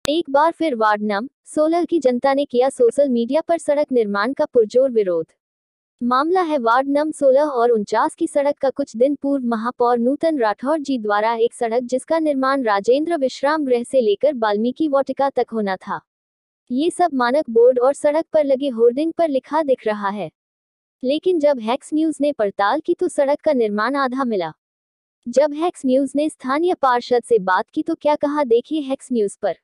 एक बार फिर ward number 16 की जनता ने किया सोशल मीडिया पर सड़क निर्माण का पुरजोर विरोध। मामला है वार्ड नंबर 16 और 49 की सड़क का। कुछ दिन पूर्व महापौर नूतन राठौर जी द्वारा एक सड़क जिसका निर्माण राजेंद्र विश्राम गृह से लेकर वाल्मीकि वाटिका तक होना था, ये सब मानक बोर्ड और सड़क पर लगे होर्डिंग पर लिखा दिख रहा है। लेकिन जब हैक्स न्यूज ने पड़ताल की तो सड़क का निर्माण आधा मिला। जब हैक्स न्यूज ने स्थानीय पार्षद से बात की तो क्या कहा, देखिए हैक्स न्यूज पर।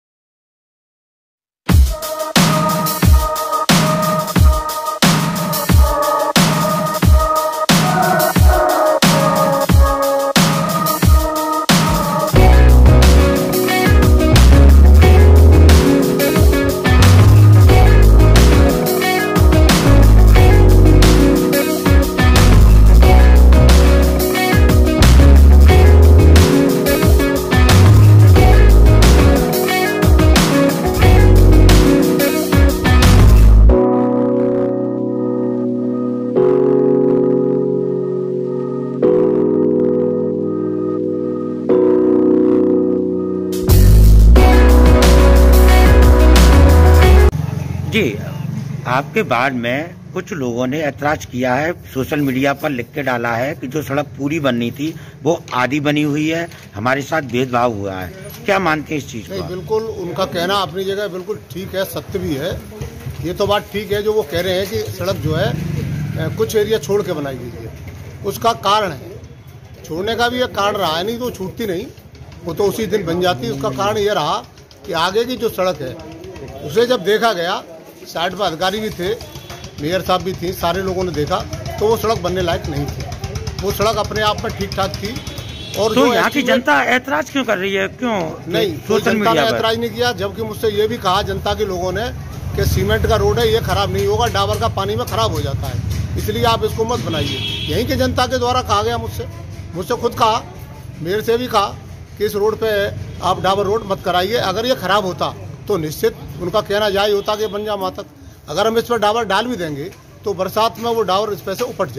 जी, आपके वार्ड में कुछ लोगों ने ऐतराज किया है, सोशल मीडिया पर लिख के डाला है कि जो सड़क पूरी बननी थी वो आधी बनी हुई है, हमारे साथ भेदभाव हुआ है। क्या मानते हैं इस चीज को? नहीं, बिल्कुल उनका कहना अपनी जगह बिल्कुल ठीक है, सत्य भी है। ये तो बात ठीक है जो वो कह रहे हैं कि सड़क जो है कुछ एरिया छोड़ के बनाई गई है। उसका कारण है, छोड़ने का भी एक कारण रहा है, नहीं तो छूटती नहीं, वो तो उसी दिन बन जाती। उसका कारण ये रहा कि आगे की जो सड़क है उसे जब देखा गया, साइड पर अधिकारी भी थे, मेयर साहब भी थी, सारे लोगों ने देखा तो वो सड़क बनने लायक नहीं थी। वो सड़क अपने आप में ठीक ठाक थी। और तो यहाँ की जनता ऐतराज क्यों कर रही है? क्यों नहीं, सोशल मीडिया ने ऐतराज नहीं किया। जबकि मुझसे ये भी कहा जनता के लोगों ने कि सीमेंट का रोड है, ये खराब नहीं होगा, डाबर का पानी में खराब हो जाता है, इसलिए आप इसको मत बनाइए। यहीं के जनता के द्वारा कहा गया मुझसे खुद कहा, मेयर से भी कहा कि इस रोड पे आप डाबर रोड मत कराइए। अगर ये खराब होता तो निश्चित उनका कहना जायज होता कि बन जा वहाँ तक। अगर हम इस पर डाबर डाल भी देंगे तो बरसात में वो डाबर इस पे से उपट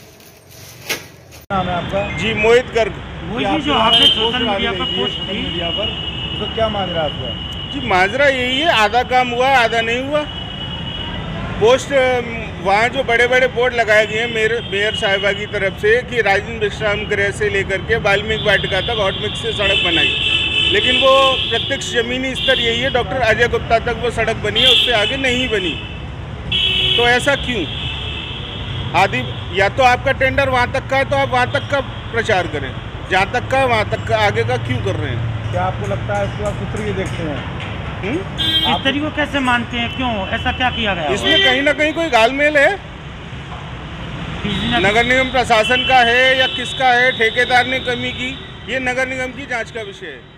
जाएगी। नाम है आपका? जी, मोहित गर्ग। जो आपने सोशल मीडिया पर पोस्ट की, तो क्या माजरा आपका? जी, माजरा यही है, आधा काम हुआ आधा नहीं हुआ। पोस्ट वहाँ जो बड़े बड़े बोर्ड लगाए गए हैं मेयर साहिबा की तरफ से कि राजेंद्र विश्राम गृह से लेकर के वाल्मीकि वाटिका तक हॉट मिक्स से सड़क बनाई, लेकिन वो प्रत्यक्ष जमीनी स्तर यही है, डॉक्टर अजय गुप्ता तक वो सड़क बनी है, उससे आगे नहीं बनी। तो ऐसा क्यों? आदि या तो आपका टेंडर वहाँ तक का है तो आप वहाँ तक का प्रचार करें, जहाँ तक का वहाँ तक का, आगे का क्यों कर रहे हैं? क्या आपको लगता है इसको आप किस तरीके देखते हैं? इस तरीके को कैसे मानते हैं? क्यों ऐसा क्या किया गया? इसमें कहीं ना कहीं कोई गालमेल है, नगर निगम प्रशासन का है या किसका है, ठेकेदार ने कमी की, ये नगर निगम की जांच का विषय है।